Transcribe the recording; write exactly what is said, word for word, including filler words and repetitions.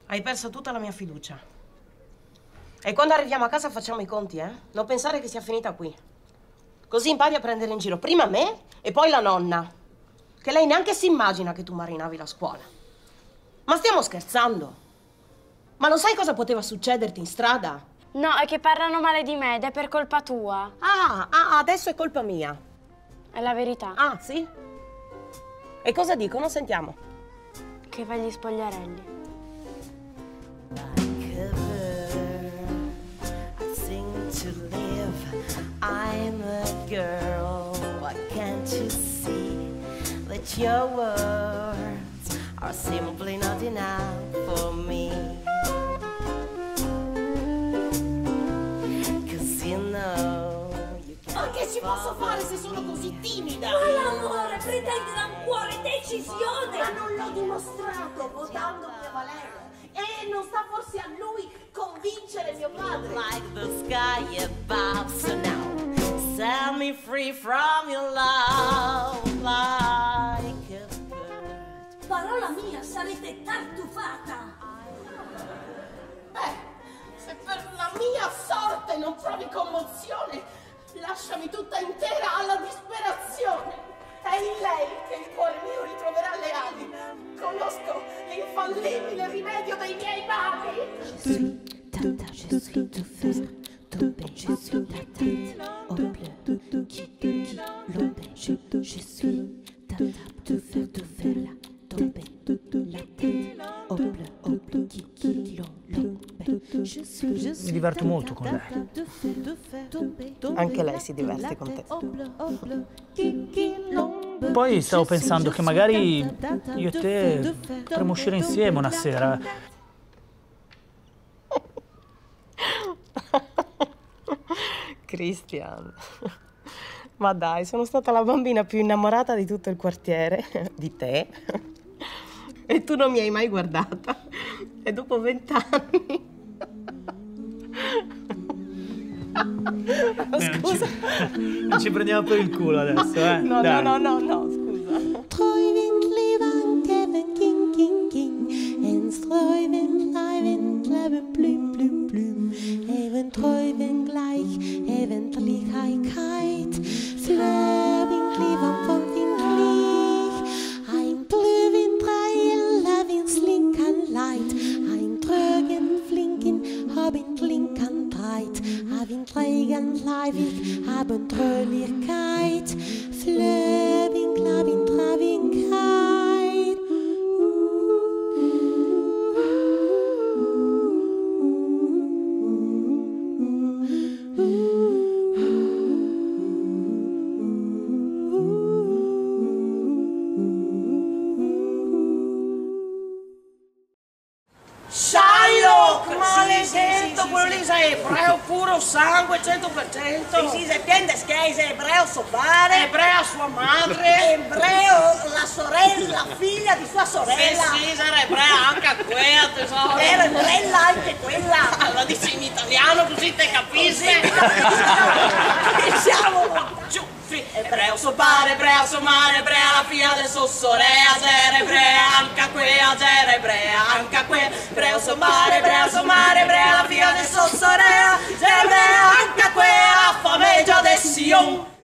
Hai perso tutta la mia fiducia. E quando arriviamo a casa facciamo i conti, eh? Non pensare che sia finita qui. Così impari a prendere in giro prima me e poi la nonna. Che lei neanche si immagina che tu marinavi la scuola. Ma stiamo scherzando? Ma lo sai cosa poteva succederti in strada? No, è che parlano male di me ed è per colpa tua. Ah, ah, adesso è colpa mia. È la verità. Ah, sì? E cosa dicono? Sentiamo. Che vai agli spogliarelli. I'm a girl, why can't you see that your words are simply not enough for me? Cause you know you can't. Ma che ci posso fare se sono così timida? Ma l'amore pretende da un cuore decisione! Ma non l'ho dimostrato votando mio Valerio. E non sta forse a lui convincere mio padre? Like the sky above, so now set me free from your love, like a bird. Parola mia, sarete tartufata! Beh, se per la mia sorte non provi commozione, lasciami tutta intera alla disperazione. È in lei che il cuore mio ritroverà le ali. Conosco l'infallibile rimedio dei miei mali. Je suis tout feu, tout bête, je suis la tête au bleu, qui qui l'obé, je je suis tout tout feu, tout feu là, tombé, la tête au bleu, au bleu, qui qui l'obé, je suis je suis. Mi diverto molto con lei. Anche lei si diverte con te. Poi stavo pensando che magari io e te potremmo uscire insieme una sera. Christian, ma dai, sono stata la bambina più innamorata di tutto il quartiere, di te, e tu non mi hai mai guardata, e dopo vent'anni... Scusa. Non ci prendiamo per il culo adesso, eh? No, Dai. no, no, no, no, scusa. Träumen, leben, geben, king, king, king. Ens träumen, bleiben, bleiben, blüm, blüm, blüm. Even träumen gleich, Eventlichkeit. Flöbing, lieben, vom Windlich. Ein blüwen, dreien, loving, slinken, light. Ein trögen, flinken, haben, klinken, breit. Haben, trägen, leibig, haben, Trölichkeit. Flöbing, Labin, Travinkeit. Shylock, maledetto, quello lì sei ebreo puro sangue, cento per cento. Sì, sì, se piende scheise, ebreo sopare. Ebrea sua madre. Ebreo, la sorella, la figlia di sua sorella. Sì, sì, era ebrea anche quella, tesoro. Era ebrella anche quella. La dici in italiano così te capisci? Siamo Giù, sì. Ebreo sopare, ebrea somare, ebrea la figlia del suo sorea, era ebrea anche quella, era ebrea anche quella. Ebreo somare, ebrea somare, ebrea la figlia del suo sorea, era ebrea anche quella, fameggia del Sion.